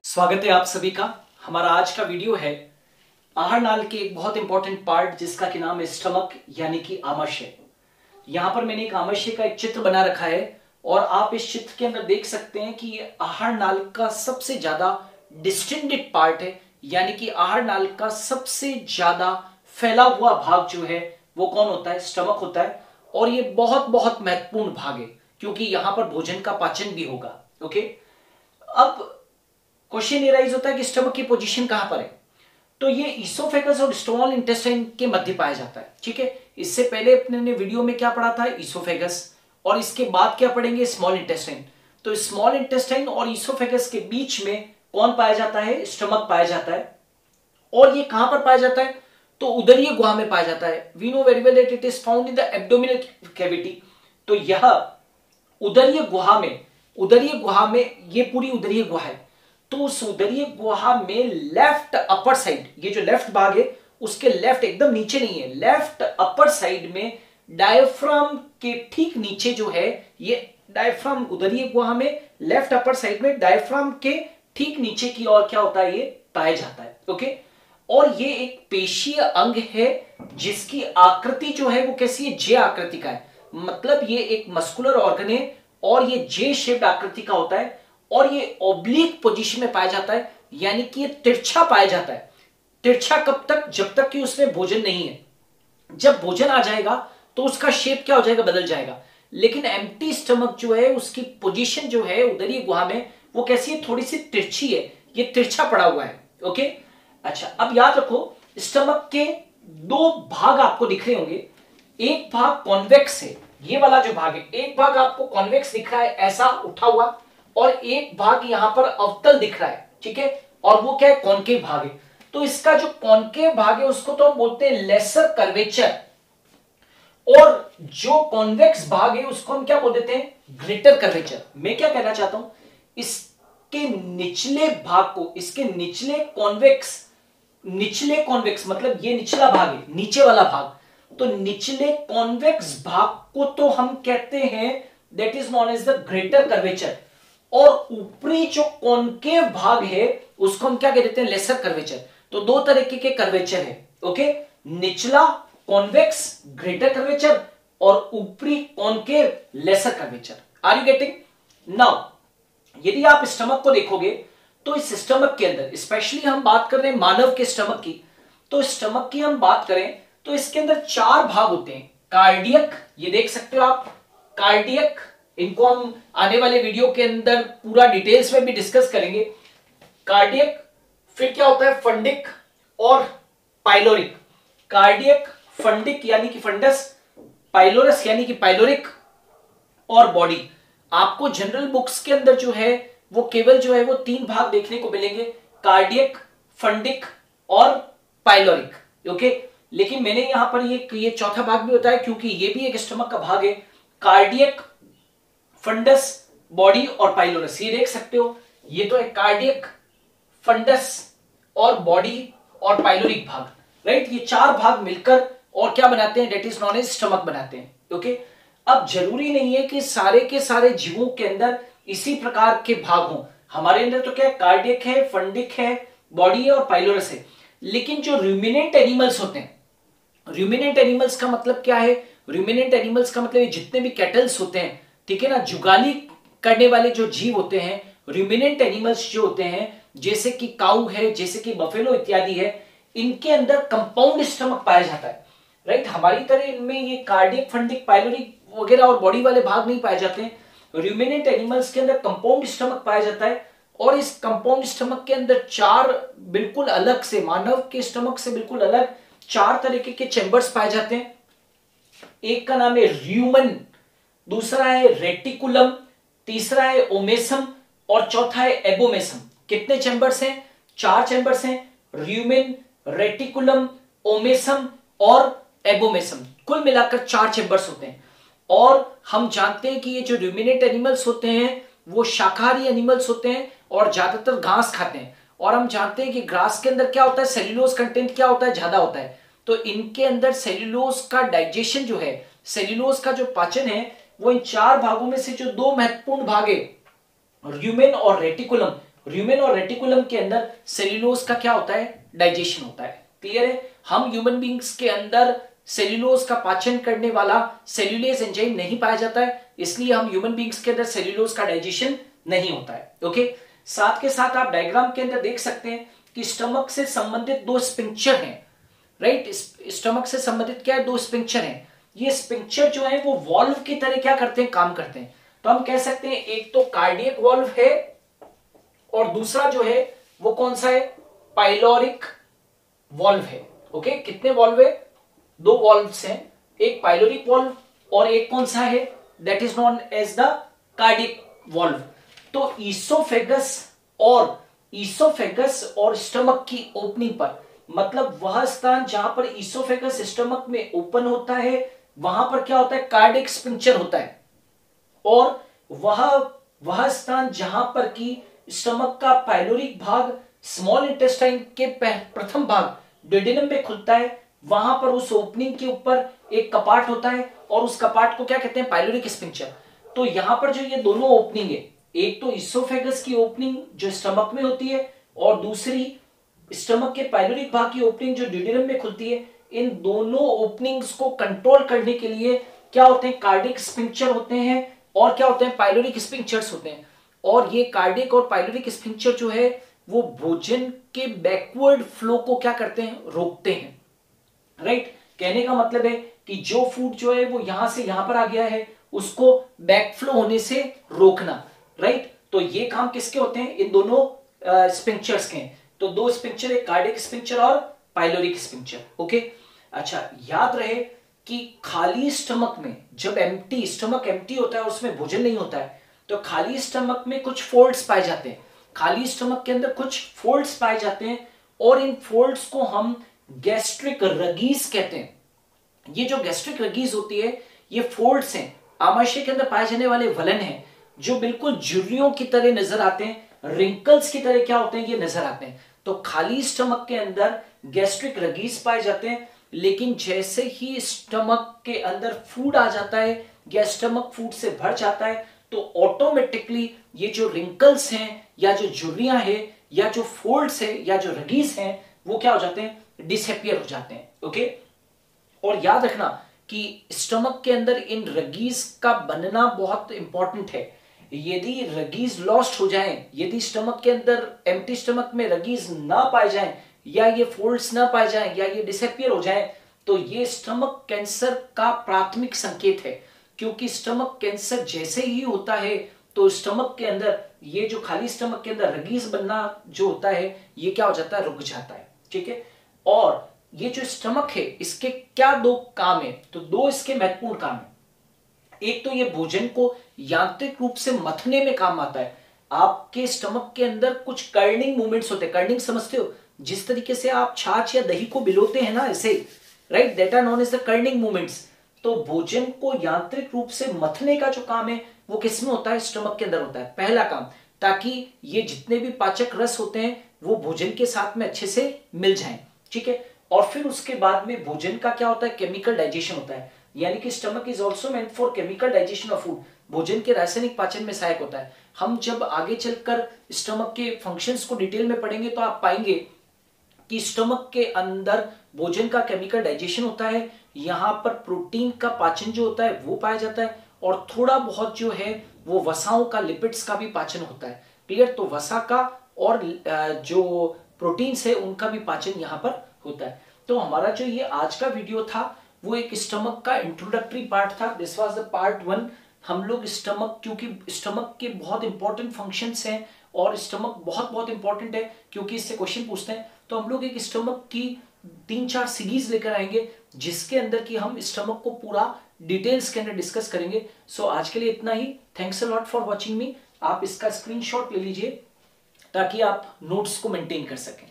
स्वागत है आप सभी का। हमारा आज का वीडियो है आहार नाल के एक बहुत इंपॉर्टेंट पार्ट जिसका कि नाम है स्टमक यानी कि आमाशय। यहां पर मैंने एक आमाशय का एक चित्र बना रखा है और आप इस चित्र के अंदर देख सकते हैं कि ये आहार नाल का सबसे ज्यादा डिस्टेंडेड पार्ट है, यानी कि आहार नाल का सबसे ज्यादा फैला हुआ भाग जो है वो कौन होता है? स्टमक होता है। और ये बहुत बहुत महत्वपूर्ण भाग है क्योंकि यहां पर भोजन का पाचन भी होगा। ओके, अब क्वेश्चन ये राइज होता है कि स्टमक की पोजीशन कहां पर है? तो ये ईसोफेगस और स्मॉल इंटेस्टाइन के मध्य पाया जाता है। ठीक है, इससे पहले अपने ने वीडियो में क्या पढ़ा था? ईसोफेगस, और इसके बाद क्या पढ़ेंगे? Small intestine. तो स्मॉल इंटेस्टाइन और ईसोफेगस के बीच में कौन पाया जाता है? स्टमक पाया जाता है। और ये कहां पर पाया जाता है? तो उदरीय गुहा में पाया जाता है। We know very well that it is found in the abdominal cavity. तो यह उदरीय गुहा में ये पूरी उदरीय गुहा है। तो उस उदरीय गुहा में लेफ्ट अपर साइड, ये जो लेफ्ट भाग है उसके लेफ्ट, एकदम नीचे नहीं है, लेफ्ट अपर साइड में डायफ्राम के ठीक नीचे जो है, ये डायफ्राम उदरीय गुहा में लेफ्ट अपर साइड में डायफ्राम के ठीक नीचे की ओर क्या होता है? ये पाया जाता है। ओके, और ये एक पेशीय अंग है जिसकी आकृति जो है वो कैसी है? जे आकृति का है। मतलब ये एक मस्कुलर ऑर्गन है और ये जे शेप्ड आकृति का होता है और ये ओब्लिक पोजीशन में पाया जाता है, यानी कि ये तिरछा पाया जाता है। तिरछा कब तक? जब तक कि उसमें भोजन नहीं है। जब भोजन आ जाएगा तो उसका शेप क्या हो जाएगा? बदल जाएगा। लेकिन एम्प्टी स्टमक जो है उसकी पोजीशन जो है उदरीय गुहा में वो कैसी है? थोड़ी सी तिरछी है, ये तिरछा पड़ा हुआ है। ओके, अच्छा, अब याद रखो स्टमक के दो भाग आपको दिख रहे होंगे। एक भाग कॉन्वेक्स है, ये वाला जो भाग है, एक भाग आपको कॉन्वेक्स दिख रहा है ऐसा उठा हुआ, और एक भाग यहां पर अवतल दिख रहा है। ठीक है, और वो क्या है? कॉन्केव भाग है। तो इसका जो कॉन्केव भाग है उसको तो हम बोलते हैं लेसर कर्वेचर, और जो कॉन्वेक्स भाग है उसको हम क्या बोल देते हैं? Greater curvature. मैं क्या कहना चाहता हूं, इसके निचले भाग को, इसके निचले कॉन्वेक्स मतलब ये निचला भाग है, नीचे वाला भाग, तो निचले कॉन्वेक्स भाग को तो हम कहते हैं that is known as the greater curvature, और ऊपरी जो कॉन्केव भाग है उसको हम क्या कह देते हैं? Lesser curvature. तो दो तरीके के कर्वेचर है। ओके, निचला कॉन्वेक्स ग्रेटर कर्वेचर और ऊपरी concave lesser curvature. Are you getting? Now यदि आप स्टमक को देखोगे तो इस स्टमक के अंदर, स्पेशली हम बात कर रहे हैं मानव के स्टमक की, तो स्टमक की हम बात करें तो इसके अंदर चार भाग होते हैं। कार्डियक, ये देख सकते हो आप, कार्डियक, इनको हम आने वाले वीडियो के अंदर पूरा डिटेल्स में भी डिस्कस करेंगे। कार्डियक, फिर क्या होता है? फंडिक और पाइलोरिक। कार्डियक, फंडिक यानी कि फंडस, पाइलोरस यानी कि पाइलोरिक, और बॉडी। आपको जनरल बुक्स के अंदर जो है वो केवल जो है वो तीन भाग देखने को मिलेंगे, कार्डियक, फंडिक और पाइलोरिक। ओके, लेकिन मैंने यहां पर ये चौथा भाग भी होता है क्योंकि ये भी एक स्टमक का भाग है। कार्डियक, फंडस, बॉडी और पाइलोरस, ये देख सकते हो, ये तो है कार्डियक, फंडस और बॉडी और पाइलोरिक भाग, राइट? ये चार भाग मिलकर और क्या बनाते हैं? That is known as stomach बनाते हैं। ओके, अब जरूरी नहीं है कि सारे के सारे जीवों के अंदर इसी प्रकार के भाग हों। हमारे अंदर तो क्या है? कार्डियक है, फंडिक है, बॉडी है और पाइलोरस है। लेकिन जो रूमिनेंट एनिमल्स होते हैं, रूमिनेंट एनिमल्स का मतलब क्या है? रूमिनेंट एनिमल्स का मतलब जितने भी कैटल्स होते हैं, ठीक है ना, जुगाली करने वाले जो जीव होते हैं, रूमिनेंट एनिमल्स जो होते हैं, जैसे कि काऊ है, जैसे कि बफेलो इत्यादि है, इनके अंदर कंपाउंड स्टमक पाया जाता है, राइट? हमारी तरह इनमें ये कार्डियक, फंडिक, पाइलोरिक वगैरह और बॉडी वाले भाग नहीं पाए जाते हैं। रूमिनेंट एनिमल्स के अंदर कंपाउंड स्टमक पाया जाता है, और इस कंपाउंड स्टमक के अंदर चार बिल्कुल अलग से, मानव के स्टमक से बिल्कुल अलग चार तरीके के चैम्बर्स पाए जाते हैं। एक का नाम है र्यूमन, दूसरा है रेटिकुलम, तीसरा है ओमेसम और चौथा है एबोमेसम। कितने चैम्बर्स हैं? चार चैम्बर्स हैं, र्यूमेन, रेटिकुलम, ओमेसम और एबोमेसम। कुल मिलाकर चार चैम्बर्स होते हैं। और हम जानते हैं कि ये जो रूमिनेंट एनिमल्स होते हैं वो शाकाहारी एनिमल्स होते हैं और ज्यादातर घास खाते हैं, और हम जानते हैं कि घास के अंदर क्या होता है? सेल्यूलोज कंटेंट क्या होता है? ज्यादा होता है। तो इनके अंदर सेल्यूलोज का डाइजेशन जो है, सेल्यूलोज का जो पाचन है, वो इन चार भागों में से जो दो महत्वपूर्ण भाग है, र्यूमेन और रेटिकुलम, र्यूमेन और रेटिकुलम के अंदर सेल्यूलोज का क्या होता है, डाइजेशन होता है। क्लियर है? हम ह्यूमन बींग्स के अंदर सेल्यूलोज का पाचन करने वाला सेल्यूलेज एंजाइम नहीं पाया जाता है, इसलिए हम ह्यूमन बींग्स के अंदर सेल्यूलोज का डाइजेशन नहीं होता है। ओके, साथ के साथ आप डायग्राम के अंदर देख सकते हैं कि स्टमक से संबंधित दो स्पिंक्चर हैं, राइट? स्टमक से संबंधित क्या है, दो स्पिंक्चर हैं। ये स्पिंक्चर जो है वो वॉल्व की तरह क्या करते हैं, काम करते हैं। तो हम कह सकते हैं एक तो कार्डियक वॉल्व है और दूसरा जो है वो कौन सा है, पाइलोरिक वॉल्व है। ओके, कितने वॉल्व है, दो वॉल्व्स हैं, एक पाइलोरिक वॉल्व और एक कौन सा है, that is known as the cardiac valve. तो ईसोफेगस और स्टमक की ओपनिंग पर, मतलब वह स्थान जहां पर ईसोफेगस स्टमक में ओपन होता है वहां पर क्या होता है, कार्डियक स्पिंक्चर होता है। और वह स्थान जहां पर की स्टमक का पाइलोरिक भाग स्मॉल इंटेस्टाइन के प्रथम भाग ड्यूडेनम में खुलता है, वहां पर उस ओपनिंग के ऊपर एक कपाट होता है और उस कपाट को क्या कहते हैं, पाइलोरिक स्पिंक्चर। तो यहां पर जो ये दोनों ओपनिंग है, एक तो ईसोफेगस की ओपनिंग जो स्टमक में होती है और दूसरी स्टमक के पाइलोरिक भाग की ओपनिंग जो ड्यूडेनम में खुलती है, इन दोनों ओपनिंग्स को कंट्रोल करने के लिए क्या होते हैं, कार्डियक स्पिंक्चर होते हैं और क्या होते हैं, पाइलोरिक स्पिंक्चर्स होते हैं। और ये कार्डियक और पाइलोरिक स्पिंक्चर जो है वो भोजन के बैकवर्ड फ्लो को क्या करते हैं, रोकते हैं, राइट? कहने का मतलब है कि जो फूड जो है वो यहां से यहां पर आ गया है उसको बैकफ्लो होने से रोकना, राइट? तो ये काम किसके होते हैं, इन दोनों स्पिंक्चर्स के हैं। तो दो स्पिंक्चर है, कार्डियक स्पिंक्चर और पाइलोरिक स्पिंक्चर। ओके, अच्छा याद रहे कि खाली स्टमक में जब स्टमक एम्प्टी होता है, उसमें भोजन नहीं होता है, तो खाली स्टमक में कुछ फोल्ड्स पाए जाते हैं, खाली स्टमक के अंदर कुछ फोल्ड्स पाए जाते हैं और इन फोल्ड्स को हम गैस्ट्रिक रगीज कहते हैं। ये जो गैस्ट्रिक रगीज होती है, ये फोल्ड्स हैं, आमाशय के अंदर पाए जाने वाले वलन हैं जो बिल्कुल झुर्रियों की तरह नजर आते हैं, रिंकल्स की तरह क्या होते हैं, ये नजर आते हैं। तो खाली स्टमक के अंदर गैस्ट्रिक रगीज पाए जाते हैं, लेकिन जैसे ही स्टमक के अंदर फूड आ जाता है या स्टमक फूड से भर जाता है, तो ऑटोमेटिकली ये जो रिंकल्स हैं या जो झुर्रियां हैं या जो फोल्ड्स है या जो रगीज हैं वो क्या हो जाते हैं, डिसअपियर हो जाते हैं। ओके, और याद रखना कि स्टमक के अंदर इन रगीज का बनना बहुत इंपॉर्टेंट है। यदि रगीज लॉस्ट हो जाएं, यदि स्टमक के अंदर एम्प्टी स्टमक में रगीज ना पाए जाएं या ये फोल्ड्स ना पाए जाएं या ये डिसअपियर हो जाएं, तो ये स्टमक कैंसर का प्राथमिक संकेत है। क्योंकि स्टमक कैंसर जैसे ही होता है तो स्टमक के अंदर ये जो खाली स्टमक के अंदर रगीज बनना जो होता है ये क्या हो जाता है, रुक जाता है। ठीक है, और ये जो स्टमक है इसके क्या दो काम है, तो दो इसके महत्वपूर्ण काम है। एक तो ये भोजन को यांत्रिक रूप से मथने में काम आता है। आपके स्टमक के अंदर कुछ कर्निंग मूवमेंट्स होते हैं, कर्निंग समझते हो, जिस तरीके से आप छाछ या दही को बिलोते हैं ना, ऐसे, right, that are known as the churning movements. तो भोजन को यांत्रिक रूप से मथने का जो काम है वो किसमें होता है, स्टमक के अंदर होता है, पहला काम, ताकि ये जितने भी पाचक रस होते हैं वो भोजन के साथ में अच्छे से मिल जाएं। ठीक है, और फिर उसके बाद में भोजन का क्या होता है, केमिकल डाइजेशन होता है। यानी कि stomach is also meant for chemical digestion of food, भोजन के रासायनिक पाचन में सहायक होता है। हम जब आगे चलकर स्टमक के फंक्शंस को डिटेल में पढ़ेंगे तो आप पाएंगे कि स्टमक के अंदर भोजन का केमिकल डाइजेशन होता है, यहाँ पर प्रोटीन का पाचन जो होता है वो पाया जाता है, और थोड़ा बहुत जो है वो वसाओं का, लिपिड्स का भी पाचन होता है। क्लियर, तो वसा का और जो प्रोटीन्स है उनका भी पाचन यहाँ पर होता है। तो हमारा जो ये आज का वीडियो था वो एक स्टमक का इंट्रोडक्टरी पार्ट था, दिस वाज द पार्ट 1। हम लोग स्टमक, क्योंकि स्टमक के बहुत इंपॉर्टेंट फंक्शंस हैं और स्टमक बहुत बहुत इंपॉर्टेंट है क्योंकि इससे क्वेश्चन पूछते हैं, तो हम लोग एक स्टमक की 3-4 सीरीज लेकर आएंगे जिसके अंदर कि हम स्टमक को पूरा डिटेल्स के अंदर डिस्कस करेंगे। सो आज के लिए इतना ही। Thanks a lot for watching me. आप इसका स्क्रीनशॉट ले लीजिए ताकि आप नोट्स को मेंटेन कर सकें।